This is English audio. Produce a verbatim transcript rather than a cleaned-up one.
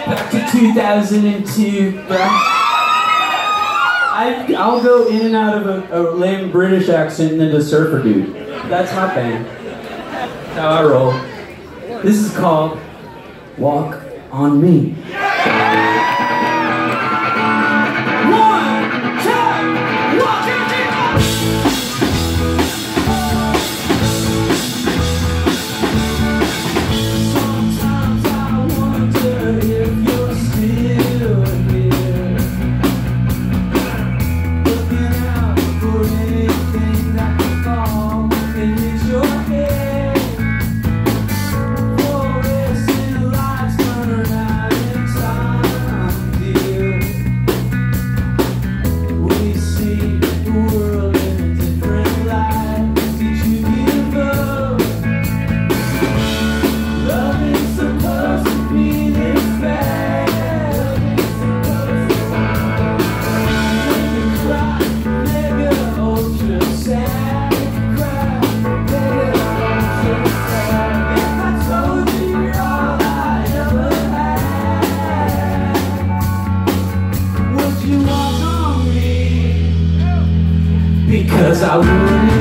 back to two thousand two. I, I'll go in and out of a, a lame British accent and then a surfer dude. That's my thing. That's how I roll. This is called Walk on Me. Because I wouldn't